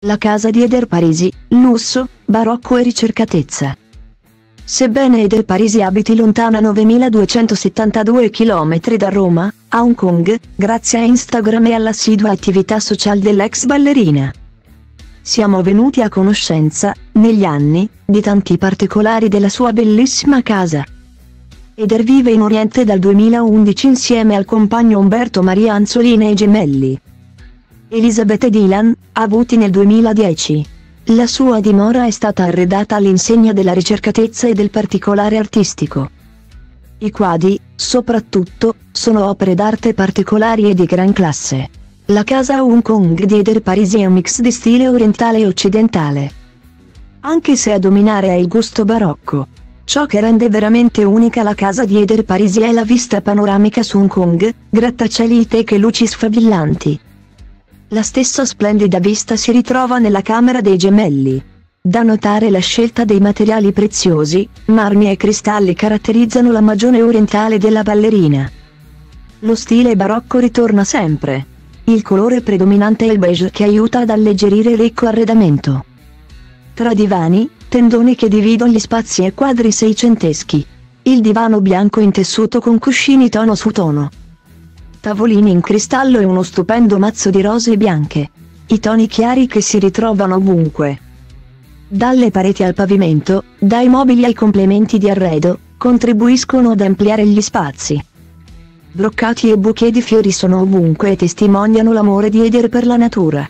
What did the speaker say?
La casa di Eder Parisi, lusso, barocco e ricercatezza. Sebbene Eder Parisi abiti lontana 9272 km da Roma, a Hong Kong, grazie a Instagram e all'assidua attività social dell'ex ballerina, siamo venuti a conoscenza, negli anni, di tanti particolari della sua bellissima casa. Eder vive in Oriente dal 2011 insieme al compagno Umberto Maria Anzolini e i gemelli Elisabeth e Dylan, avuti nel 2010. La sua dimora è stata arredata all'insegna della ricercatezza e del particolare artistico. I quadri, soprattutto, sono opere d'arte particolari e di gran classe. La casa a Hong Kong di Eder Parisi è un mix di stile orientale e occidentale, anche se a dominare è il gusto barocco. Ciò che rende veramente unica la casa di Eder Parisi è la vista panoramica su Hong Kong, grattacieli e teche e luci sfavillanti. La stessa splendida vista si ritrova nella camera dei gemelli. Da notare la scelta dei materiali preziosi, marmi e cristalli caratterizzano la magione orientale della ballerina. Lo stile barocco ritorna sempre. Il colore predominante è il beige che aiuta ad alleggerire il ricco arredamento. Tra divani, tendoni che dividono gli spazi e quadri seicenteschi. Il divano bianco in tessuto con cuscini tono su tono. Tavolini in cristallo e uno stupendo mazzo di rose bianche. I toni chiari che si ritrovano ovunque. Dalle pareti al pavimento, dai mobili ai complementi di arredo, contribuiscono ad ampliare gli spazi. Broccati e bouquet di fiori sono ovunque e testimoniano l'amore di Eder per la natura.